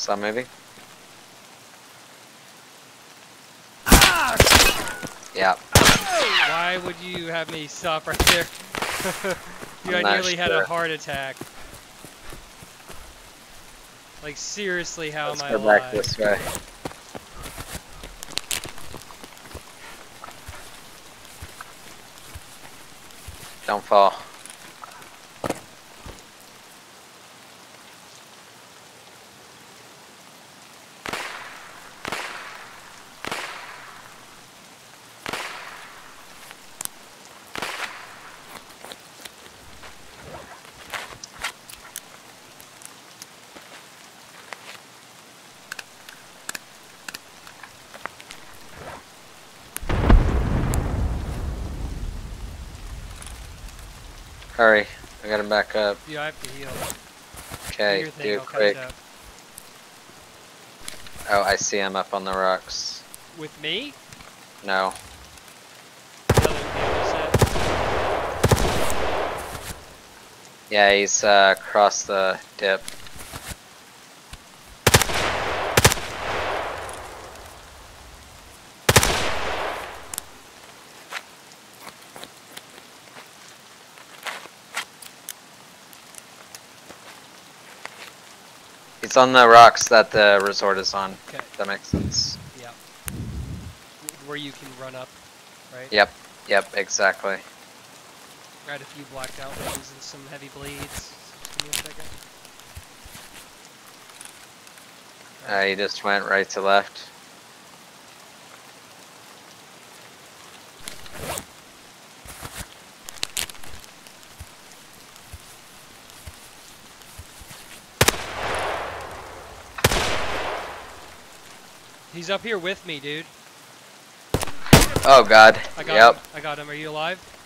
Saw movie? Yeah. Why would you have me stop right there? I nearly had a heart attack. Like, seriously, how am I alive? Let's go back this way. Don't fall. Hurry, I gotta back up. Yeah, I have to heal. Okay, do it quick. Oh, I see him up on the rocks. With me? No. Yeah, he's across the dip. It's on the rocks that the resort is on. Okay. That makes sense. Yeah. Where you can run up, right? Yep. Yep. Exactly. I had a few blacked out ones and some heavy bleeds. Just give me a second. You just went right to left. He's up here with me, dude. Oh God. I got him. I got him. Are you alive?